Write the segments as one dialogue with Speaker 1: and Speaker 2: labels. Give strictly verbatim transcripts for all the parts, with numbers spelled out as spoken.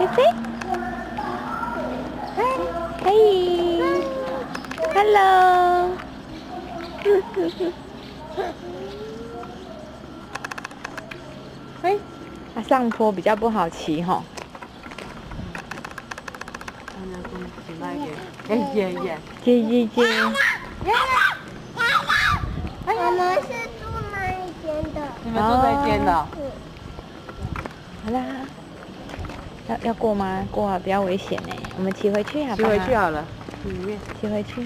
Speaker 1: 菲菲，嗨，嘿 ，hello，哎，它上坡比较不好骑哈。
Speaker 2: 耶耶耶！
Speaker 1: 接接接！
Speaker 3: 我们是住那一间的。
Speaker 2: 你们住那间的？
Speaker 1: 好啦，要要过吗？过啊，比较危险呢。我们骑回去好不好？
Speaker 2: 骑回去好了。里面。
Speaker 1: 骑回去。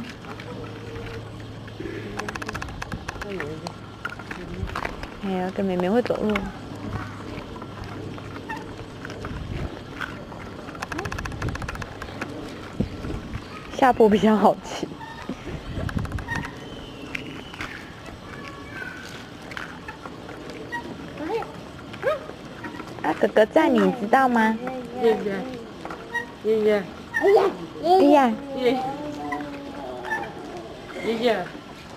Speaker 1: 哎呀，跟妹妹会走路。下坡比较好骑。啊，哥哥在，你知道吗？
Speaker 2: 耶耶耶耶！
Speaker 3: 哎呀，
Speaker 1: 哎呀，
Speaker 2: 耶耶耶！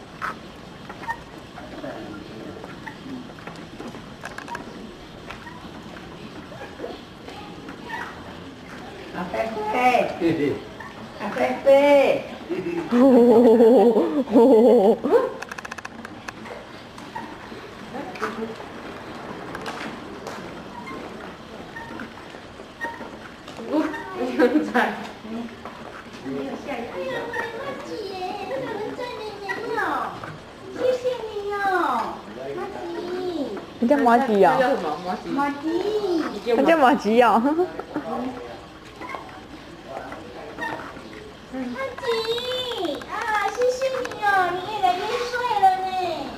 Speaker 4: 阿菲菲，阿菲菲，
Speaker 1: 呼呼呼！
Speaker 2: 哦，现在。
Speaker 4: 没有下雨。
Speaker 3: 哎呀，妈姐，他们在你人哦，谢谢你哦，妈吉。
Speaker 1: 你叫马吉
Speaker 2: 那叫
Speaker 1: 哦？
Speaker 2: 什么？马吉。
Speaker 3: 妈吉。
Speaker 1: 他叫马吉哦。
Speaker 3: 妈吉，啊，谢谢你哦，你越来越帅了呢。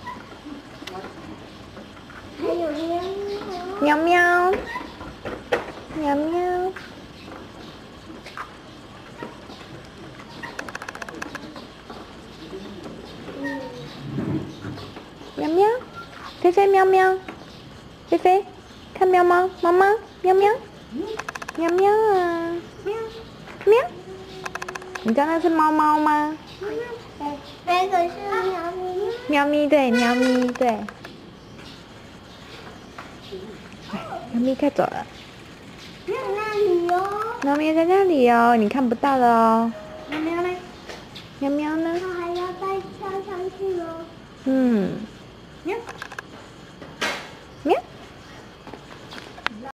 Speaker 3: 还有喵喵。
Speaker 1: 喵喵，喵喵，喵喵，菲菲喵喵，菲菲，看喵猫，猫猫，喵喵，喵喵啊，喵喵，你知道那是猫猫吗？
Speaker 3: 那个是喵咪。
Speaker 1: 喵咪对，喵咪对。哎，喵咪快走了。
Speaker 3: 在那里哦。
Speaker 1: 喵咪在那里哦，你看不到了哦。
Speaker 3: 喵喵呢？
Speaker 1: 喵喵呢？
Speaker 3: 它还要再跳上去哦。
Speaker 1: 嗯。